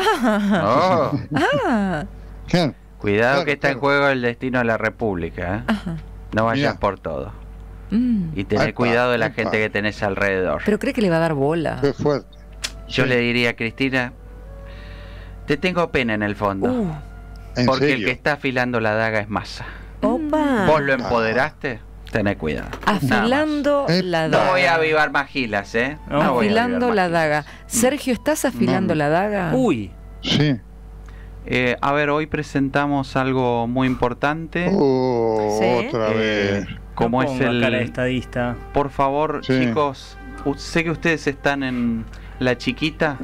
Claro, Cuidado que está en juego el destino de la República. No vayas por todo. Y tener cuidado de la gente que tenés alrededor. ¿Pero cree que le va a dar bola? Qué fuerte. Yo le diría a Cristina, te tengo pena en el fondo. Porque el que está afilando la daga es Massa. ¿Vos lo empoderaste? Tené cuidado. Afilando la daga. No voy a avivar más gilas, afilando la daga. Sergio, ¿estás afilando la daga? Sí. A ver, hoy presentamos algo muy importante. Otra vez. Como es el cara de estadista. Por favor, chicos, sé que ustedes están en La Chiquita.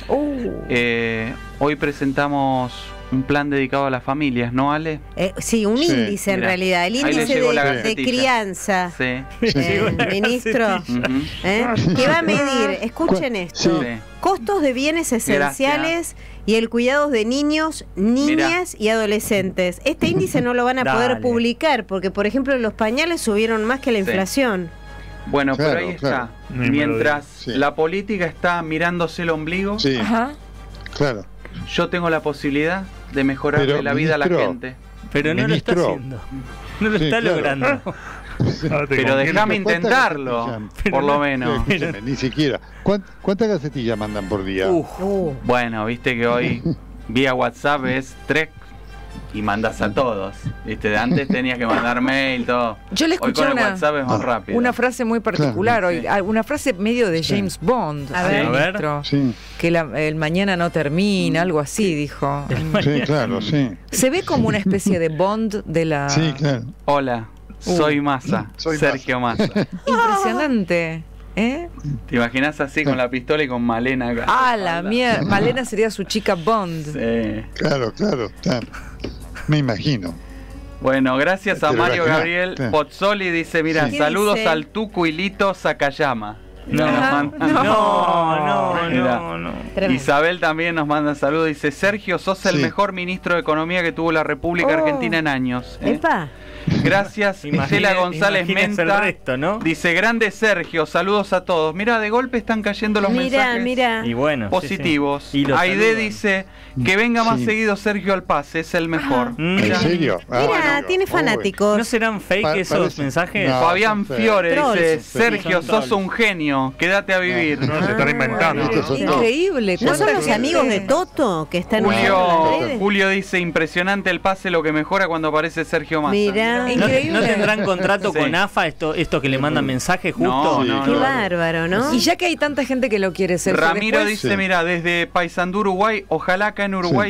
Hoy presentamos un plan dedicado a las familias, ¿no, Ale? Sí, un índice en realidad, el índice de crianza. Ministro, que va a medir, escuchen esto, costos de bienes esenciales y el cuidado de niños, niñas y adolescentes. Este índice no lo van a poder publicar porque, por ejemplo, los pañales subieron más que la inflación. Bueno, pero ahí está. Mientras la política está mirándose el ombligo, claro, yo tengo la posibilidad de mejorarle la vida a la gente. Pero no lo está haciendo. No lo está logrando. Pero déjame intentarlo, por lo menos. Ni siquiera. ¿Cuántas gacetillas mandan por día? Bueno, viste que hoy vía WhatsApp es 3 y mandas a todos. ¿Viste? Antes tenías que mandar mail, todo. Yo le escuché hoy con el WhatsApp es más rápido. Una frase muy particular hoy, una frase medio de James Bond. A ver. Que el mañana no termina, algo así dijo. Claro, Se ve como una especie de Bond de la... Sí, claro. Hola, soy Massa, Sergio Massa. Impresionante. ¿Te imaginas así con la pistola y con Malena acá? La mierda. Malena sería su chica Bond. Sí. Claro. Me imagino. Bueno, gracias a Mario Gabriel Pozzoli. Dice, mira, saludos al Tucu y Lito Sakayama. No. Isabel también nos manda saludos. Dice, Sergio, sos el mejor ministro de Economía que tuvo la República Argentina en años. Gracias, Gisela González Menta. Dice, grande Sergio, saludos a todos. Mira, de golpe están cayendo los mensajes y bueno, positivos. Aide dice que venga más seguido Sergio al pase, es el mejor. ¿En serio? Mira, tiene fanáticos. ¿No serán fake esos mensajes? Fabián Fiore dice, Sergio, sos un genio, quédate a vivir. No, se están inventando. Increíble. ¿No son los amigos de Toto que están en Julio dice, impresionante el pase, lo que mejora cuando aparece Sergio Massa. Mira. ¿No tendrán contrato con AFA estos que le mandan mensajes justo? No. Qué bárbaro, ¿no? Y ya que hay tanta gente que lo quiere ser. Ramiro dice, mira, desde Paysandú, Uruguay, ojalá acá en Uruguay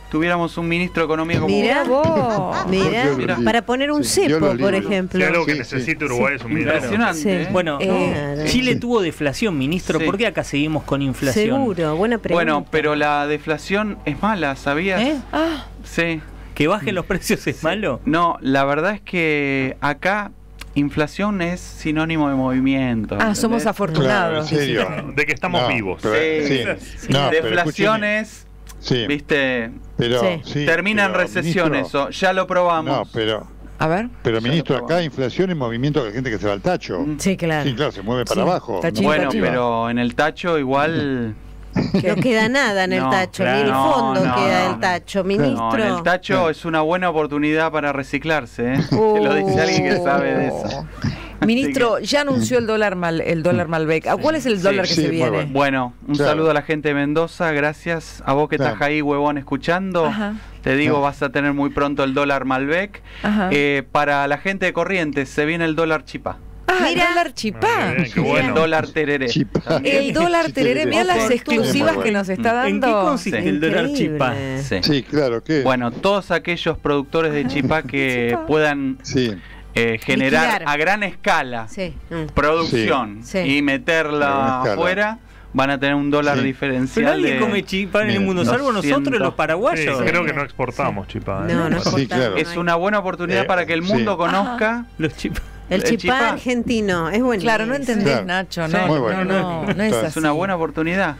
tuviéramos un ministro de Economía como Mirá vos. Mirá, para poner un cepo, por ejemplo. Si algo que necesita Uruguay es un ministro. Impresionante. Bueno, Chile tuvo deflación, ministro. ¿Por qué acá seguimos con inflación? Seguro, buena pregunta. Bueno, pero la deflación es mala, ¿sabías? Sí. ¿Que bajen los precios es malo? No, la verdad es que acá inflación es sinónimo de movimiento. Somos afortunados. Claro, ¿en serio? De que estamos vivos. Deflación es, viste, pero, termina en recesión eso, ya lo probamos. No, pero... A ver. Pero, ministro, acá inflación es movimiento de gente que se va al tacho. Sí, claro. Sí, claro, se mueve para abajo. Bueno, pero en el tacho igual... No queda nada en el tacho, ni el fondo queda el tacho, ministro. No, en el tacho es una buena oportunidad para reciclarse, ¿eh? Que lo dice alguien que sabe de eso. Ministro, ya anunció el dólar Malbec. ¿Cuál es el dólar que se viene? Bueno, un saludo a la gente de Mendoza, gracias. A vos que estás ahí, huevón, escuchando. Te digo, vas a tener muy pronto el dólar Malbec. Para la gente de Corrientes, se viene el dólar Chipá. Mira, el dólar Chipá. El dólar tereré. El dólar tereré, mira las exclusivas que nos está dando. ¿En qué consiste el dólar Chipá? Sí, claro. Bueno, todos aquellos productores de Chipá que puedan generar a gran escala producción y meterla afuera, van a tener un dólar diferencial. Pero nadie come chipá en el mundo, salvo nosotros los paraguayos. Creo que no exportamos chipá. No exportamos. Es una buena oportunidad para que el mundo conozca los chipá. El chipá argentino, es bueno. Claro, no entendés, Nacho, no es así. Es una buena oportunidad.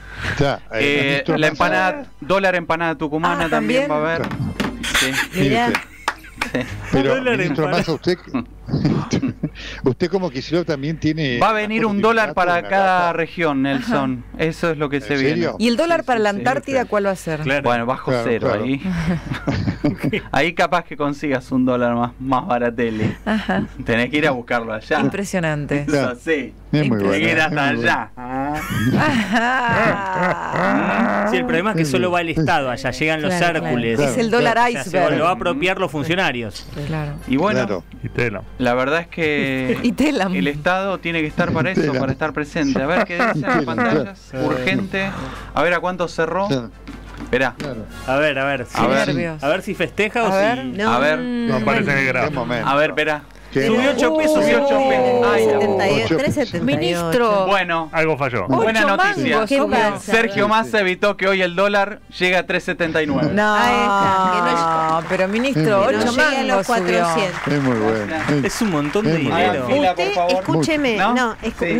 La empanada, dólar empanada tucumana también va a haber. Mirá. Pero, ministro Massa, usted como Kicillof también tiene... Va a venir un dólar para cada región, Nelson. Eso es lo que se viene. ¿Y el dólar para la Antártida cuál va a ser? Bueno, bajo cero ahí. Ahí capaz que consigas un dólar más baratele. Tenés que ir a buscarlo allá. Impresionante. Eso sí. Es muy bueno. Tenés que ir hasta allá. Sí, el problema es que solo va el Estado, allá llegan los Hércules. Es el dólar iceberg. Se lo va a apropiar los funcionarios. Y bueno, la verdad es que el Estado tiene que estar para eso, para estar presente. A ver qué dicen las pantallas. Urgente. A ver a cuánto cerró. Esperá. A ver si festeja o si... No aparece en el gráfico. A ver, espera. Subió 8 pesos. Ay, 3.78. Ministro. Bueno, algo falló. Buena noticia. ¿Qué pasa? Sergio Massa evitó que hoy el dólar llegue a 3.79. No, pero ministro, 8 mangos a los 400. Es muy bueno. Es un montón de dinero. Usted, escúcheme, no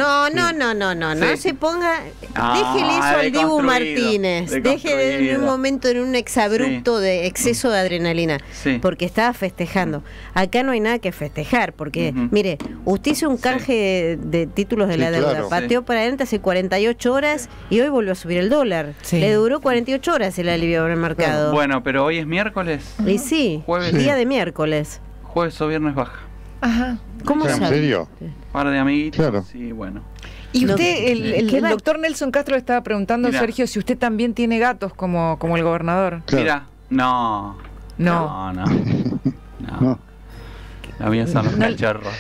se ponga, déjele eso al Dibu Martínez, déjele en un momento en un exabrupto de exceso de adrenalina, porque estaba festejando. Acá no hay nada que festejar. Porque, mire, usted hizo un canje de títulos de la deuda, pateó para adelante hace 48 horas y hoy volvió a subir el dólar. Le duró 48 horas el alivio en el mercado. Bueno, pero hoy es miércoles. Y sí, jueves, día de miércoles. Jueves o viernes baja. ¿Cómo sabe? ¿En serio? Par de amiguitos. Sí, bueno. Y usted, el doctor Nelson Castro le estaba preguntando, Sergio, si usted también tiene gatos como el gobernador. Mira, no. La mía son los cachorros.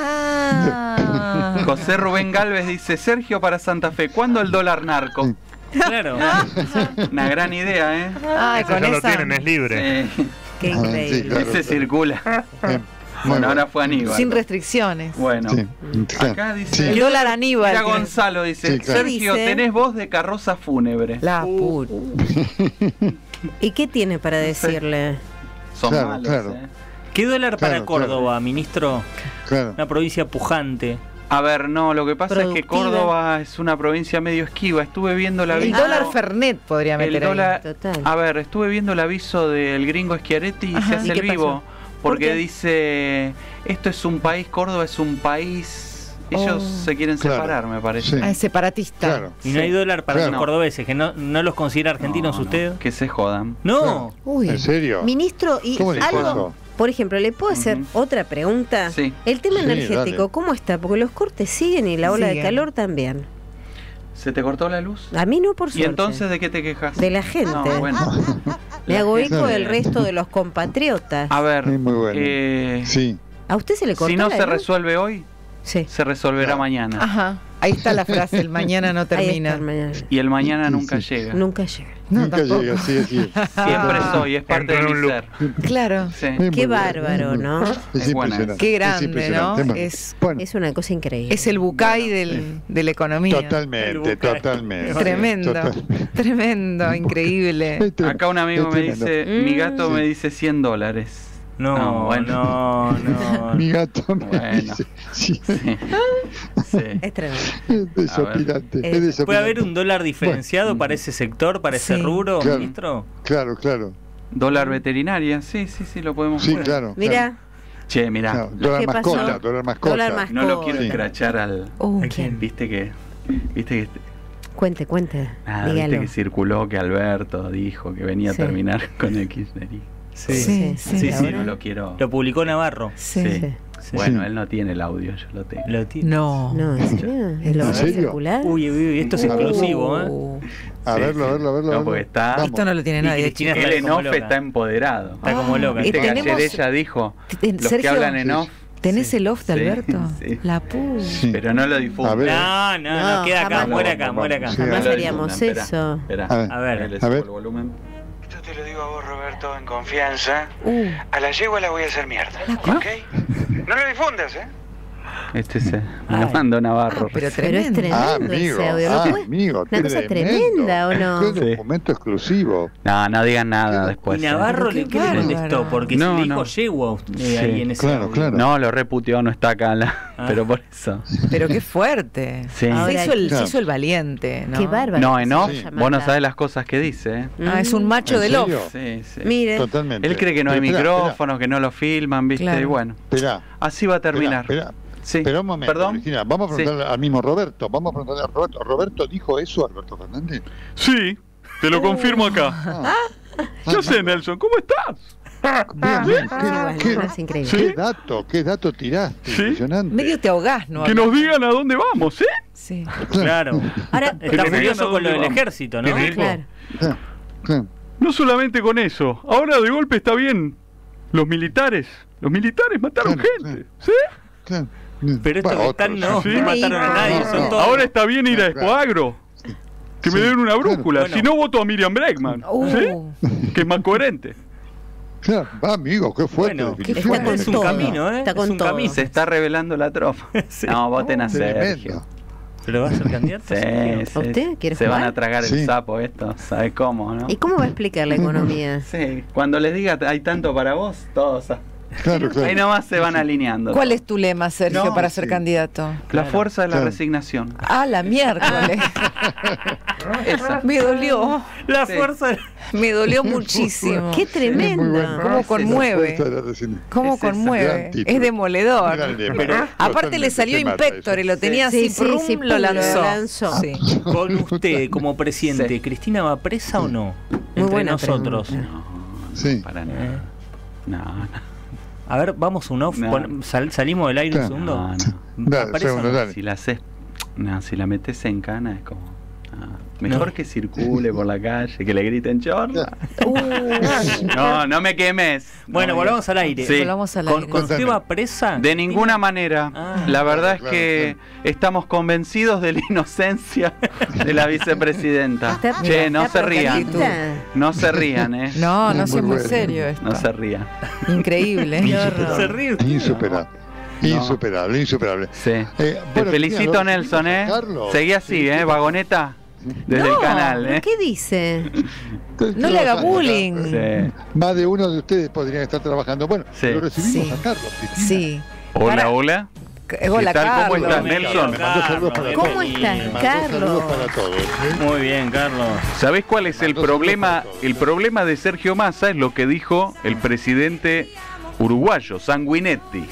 José Rubén Galvez dice: Sergio para Santa Fe, ¿cuándo el dólar narco? Claro. Una gran idea, ¿eh? Ese ya lo tienen, es libre. Qué increíble. Ese circula. Bueno, ahora fue Aníbal. Sin restricciones. Bueno, acá dice... El dólar Aníbal. Mira, Gonzalo dice: Sergio, tenés voz de carroza fúnebre. La puta. ¿Y qué tiene para decirle? Son malos, ¿Qué dólar para Córdoba, ministro? Una provincia pujante. A ver, no, lo que pasa es que Córdoba es una provincia medio esquiva. Estuve viendo la El dólar Fernet podría meter ahí. A ver, estuve viendo el aviso del gringo Schiaretti y se hace el vivo. Porque dice, esto es un país, Córdoba es un país... Ellos se quieren separar, me parece. Es separatista. Y no hay dólar para los cordobeses, que no los considera argentinos usted. Que se jodan. No. ¿En serio? Ministro, y algo... Por ejemplo, ¿le puedo hacer otra pregunta? El tema energético, ¿cómo está? Porque los cortes siguen y la ola de calor también. ¿Se te cortó la luz? A mí no, por suerte. ¿Y entonces de qué te quejas? De la gente. No, bueno. Me hago eco del resto de los compatriotas. A ver, muy bueno. ¿A usted se le cortó si no la se luz? resuelve hoy, se resolverá mañana. Ahí está la frase, el mañana no termina. Y el mañana nunca llega. Nunca llega. Nunca llega, sí. Siempre soy, es parte de mi ser. Claro. Sí. Qué bárbaro, ¿no? Es impresionante. Qué grande, ¿no? Es una cosa increíble. Es el Bucay de la economía. Totalmente. Tremendo, increíble. Acá un amigo me dice, mi gato me dice $100. No. Mi gato me dice. Sí. Es tremendo. Es desopilante. ¿Puede haber un dólar diferenciado para ese sector, para ese rubro, ministro? Claro. Dólar veterinaria, sí, lo podemos Sí, poner. Claro. Mira. Che, mira. Dólar mascota. No lo quiero escrachar al... ¿Quién? Viste que Cuente. Dígalo. Viste que circuló que Alberto dijo que venía a terminar con el kirchnerismo. Sí, no lo quiero. Lo publicó Navarro. Sí. Bueno, él no tiene el audio, yo lo tengo. No, ¿en serio? ¿Lo va a circular? Uy, esto es exclusivo, A verlo. No, porque está... Esto no lo tiene nadie. El en off está empoderado. Está como loca. Viste que ayer ella dijo, los que hablan en off... ¿Tenés el off de Alberto? Sí. La puta. Pero no lo difunda. No, queda acá, muere acá. Jamás haríamos eso. Espera. A ver. Le subo el volumen. Esto te lo digo a vos, Roberto, en confianza. A la yegua la voy a hacer mierda, ¿ok? No lo difundas, Me lo mandó Navarro. Pero es tremendo ese audio. Amigo, una cosa tremenda, ¿o no? Es un documento exclusivo. No digan nada después. Y Navarro le contestó, porque se dijo yegua ahí en ese audio. Claro. No, lo reputió, no está acá, pero por eso. Pero qué fuerte. Sí. Se hizo el valiente, ¿no? Qué bárbaro. No, en off, vos no sabés las cosas que dice. Es un macho del off. Sí. Mire. Totalmente. Él cree que no hay micrófonos, que no lo filman, ¿viste? Claro. Y bueno, así va a terminar. Espera un momento, ¿Perdón? Cristina, vamos a preguntarle al mismo Roberto. ¿Roberto dijo eso, Alberto Fernández? Sí, te lo confirmo acá. ¿Qué sé, Nelson? ¿Cómo estás? Bien. Es increíble. ¿Qué dato tiraste? Impresionante. Medio te ahogás, ¿no? Que nos digan a dónde vamos, ¿eh? Sí. Claro. Ahora, Está furioso con lo del ejército, ¿no? claro. No solamente con eso. Ahora de golpe está bien. Los militares mataron gente, ¿sí? Claro. Pero estos que están no mataron a nadie. Son todos. Ahora está bien ir a Expoagro. Que me den una brújula. Bueno. Si no, voto a Miriam Bregman. ¿Sí? Que es más coherente. Claro, amigo, qué fuerte. Bueno, definición. es un camino, Está con es un todo. camino. Se está revelando la tropa. No, voten a Sergio. ¿Pero va a ser candidato? Sí. ¿Usted quiere Se jugar? van a tragar el sapo esto, ¿sabes cómo, no? ¿Y cómo va a explicar la economía? Sí, cuando les diga hay tanto para vos, todos. Claro. Ahí nomás se van alineando. ¿Cuál es tu lema, Sergio, para ser candidato? La fuerza de la resignación. La miércoles. Esa. Me dolió. La fuerza. Me dolió muchísimo. ¡Qué tremendo! ¿Cómo conmueve? ¿Cómo conmueve? Es demoledor. Aparte le salió Inspector y lo tenía así, lo lanzó. Sí. Con usted como presidente, ¿Cristina va presa o no? Muy buena nosotros. Sí. Para nada. No. A ver, vamos un off. Salimos del aire un segundo. Dale. Si la metes en cana es como... mejor que circule por la calle, que le griten chorla. No me quemes. Bueno, volvamos al aire. Sí. ¿Con usted va presa? De ninguna manera. La verdad es que estamos convencidos de la inocencia de la vicepresidenta. Che, no se rían. No se rían, ¿eh? No sé, muy serio esto. No se rían. Increíble. Se ríe. Insuperable. Sí. Te felicito, Nelson, ¿eh? Seguí así, Vagoneta. Desde el canal, ¿Qué dice? No le haga bullying. Sí. Más de uno de ustedes podrían estar trabajando. Bueno, lo recibimos a Carlos. Sí. Hola. Hola, Carlos. ¿Cómo estás, Nelson? ¿Cómo estás, Carlos? Muy bien, Carlos. ¿Sabés cuál es el problema? El problema de Sergio Massa es lo que dijo el presidente uruguayo, Sanguinetti.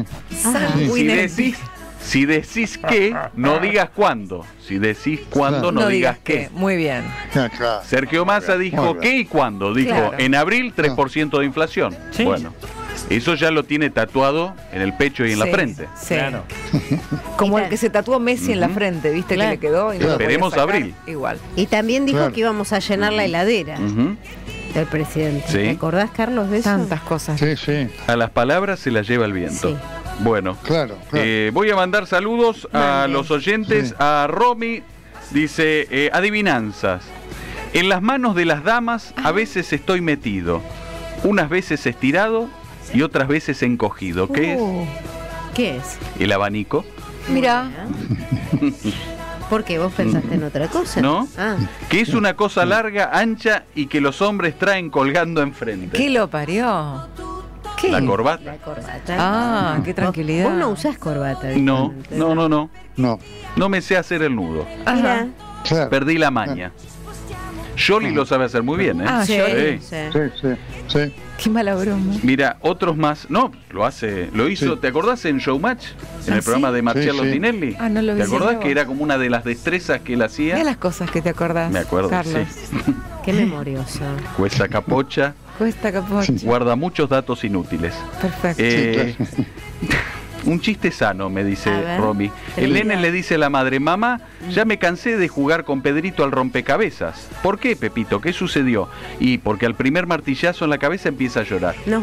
Sí. Si decís que, no digas cuándo. Si decís cuándo, no digas qué. Muy bien. Sergio Massa dijo qué y cuándo. Dijo en abril 3% de inflación. Sí. Bueno, eso ya lo tiene tatuado en el pecho y en la frente. Sí. Claro. Como el que se tatuó Messi en la frente, ¿viste? Que le quedó. Y no lo podía Esperemos sacar. abril. Igual. Y también dijo que íbamos a llenar la heladera del presidente. Sí. ¿Te acordás, Carlos, de eso? Tantas cosas. Sí. A las palabras se las lleva el viento. Sí. Bueno, claro. Voy a mandar saludos a los oyentes. A Romy, dice, adivinanzas. En las manos de las damas a veces estoy metido, unas veces estirado y otras veces encogido. ¿Qué es? ¿Qué es? El abanico. Mira. ¿Por qué? ¿Vos pensaste en otra cosa? ¿No? Que es una cosa larga, ancha y que los hombres traen colgando enfrente. ¿Qué lo parió? ¿Qué? La corbata. La corbata. Qué tranquilidad. Vos no usás corbata. No. No me sé hacer el nudo. Mira. Perdí la maña. Yoli lo sabe hacer muy bien, ¿eh? Sí. Qué mala broma. Mira, otros más. No, lo hizo. ¿Te acordás en Showmatch? En el programa de Marcello Tinelli. No lo vi. ¿Te acordás que era como una de las destrezas que él hacía? Mira las cosas que te acordás. Me acuerdo, Carlos. sí. Qué memorioso. Cuesta capocha. Guarda muchos datos inútiles. Perfecto. Un chiste sano, me dice Romy. El nene le dice a la madre, mamá, ya me cansé de jugar con Pedrito al rompecabezas. ¿Por qué, Pepito? ¿Qué sucedió? Y porque al primer martillazo en la cabeza empieza a llorar. No.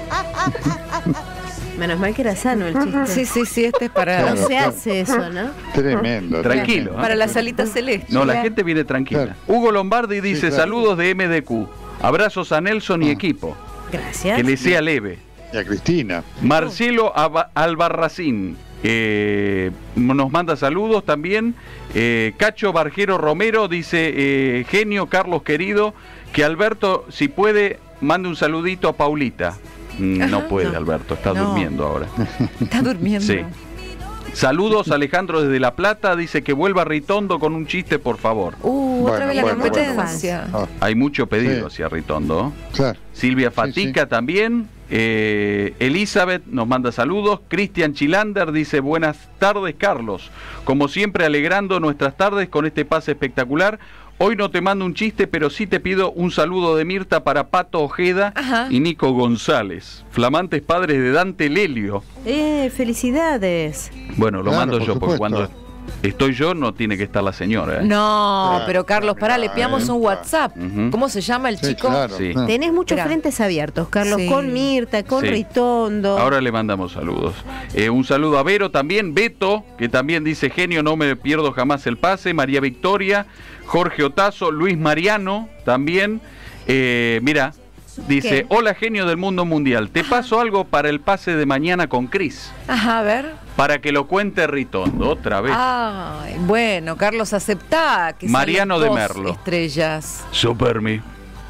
Menos mal que era sano el chiste. Sí, este es para... No se hace eso, ¿no? Tremendo. Tranquilo. Para la salita celeste. No, la gente viene tranquila. Claro. Hugo Lombardi dice, saludos de MDQ. Abrazos a Nelson y equipo. Gracias. Que le sea leve. Y a Cristina. Marcelo Albarracín nos manda saludos también. Cacho Barjero Romero dice, genio Carlos querido, que Alberto, si puede, mande un saludito a Paulita. No puede, Alberto, está durmiendo ahora. Está durmiendo. Sí. Saludos, Alejandro desde La Plata, dice que vuelva Ritondo con un chiste, por favor. Otra vez la competencia. Hay mucho pedido hacia Ritondo. Claro. Silvia Fatica también. Elizabeth nos manda saludos. Cristian Chilander dice, buenas tardes, Carlos. Como siempre, alegrando nuestras tardes con este pase espectacular. Hoy no te mando un chiste, pero sí te pido un saludo de Mirta para Pato Ojeda y Nico González, flamantes padres de Dante Lelio. Felicidades. Bueno, lo mando yo, porque cuando estoy yo no tiene que estar la señora. No, pero Carlos, pará, le pillamos un WhatsApp. ¿Cómo se llama el chico? Claro, Tenés muchos frentes abiertos, Carlos, con Mirta, con Ritondo. Ahora le mandamos saludos. Un saludo a Vero también, Beto, que también dice, genio, no me pierdo jamás el pase. María Victoria, Jorge Otazo, Luis Mariano también. Mira, dice, hola genio del mundo mundial, te paso algo para el pase de mañana con Cris. A ver. Para que lo cuente Ritondo, otra vez. Ay, bueno, Carlos, aceptá que Mariano de Merlo. Estrellas. Supermi.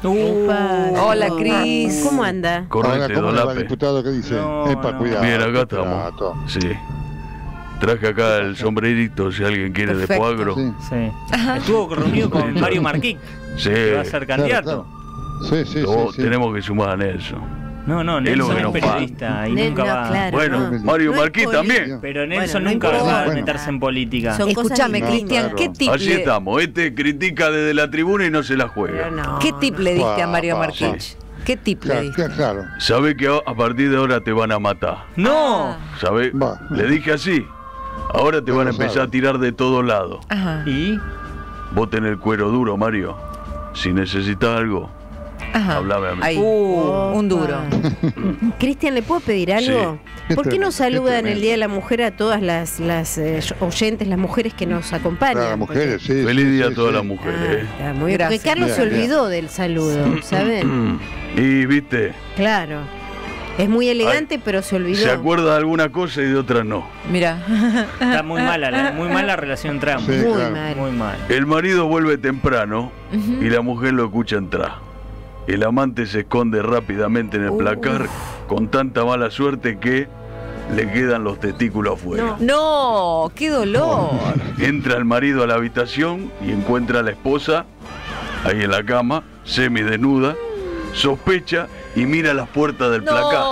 Hola, Cris. ¿Cómo anda? Correte, ¿Cómo Dolape. va el diputado que dice? Cuidado. Bien, acá estamos. Sí. Traje acá el sombrerito, si alguien quiere. Perfecto. De Poagro. Sí. Estuvo reunido con Mario Marquín. Sí. Que va a ser candidato. Sí. Tenemos que sumar a Nelson. No, Nelson es periodista y nunca va. Claro, bueno, Mario Marquín también. Pero Nelson nunca va a meterse en política. Escúchame, Cristian, ¿qué tip? Así estamos. Critica desde la tribuna y no se la juega. ¿Qué tip le diste a Mario Marquín? ¿Qué tip le diste? Claro. Sabe que a partir de ahora te van a matar. No. ¿Sabe? Le dije así. Ahora te van a empezar a tirar de todos lados. ¿Y? Vos tenés el cuero duro, Mario. Si necesitas algo, hablame a mí. Ahí. Un duro. Cristian, ¿le puedo pedir algo? Sí. ¿Por qué no saluda en el Día de la Mujer a todas las oyentes, las mujeres que nos acompañan? Las mujeres, sí. Feliz día a todas las mujeres. Muy bien. Porque Carlos se olvidó del saludo, ¿saben? Y viste. Claro. Es muy elegante, pero se olvidó. Se acuerda de alguna cosa y de otra no. Mira. Está muy mala la relación entre ambos. Muy mal. El marido vuelve temprano y la mujer lo escucha entrar. El amante se esconde rápidamente en el placar con tanta mala suerte que le quedan los testículos afuera. No, qué dolor. Entra el marido a la habitación y encuentra a la esposa ahí en la cama, semidesnuda, sospecha y mira las puertas del placar.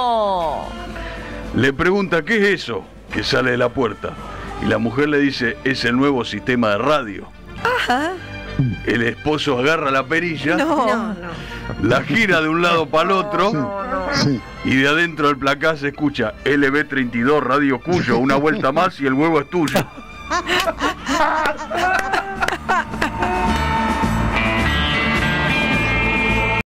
Le pregunta, ¿qué es eso? Que sale de la puerta. Y la mujer le dice, es el nuevo sistema de radio. El esposo agarra la perilla, la gira de un lado para el otro, y de adentro del placar se escucha LB32 Radio Cuyo, una vuelta más y el huevo es tuyo.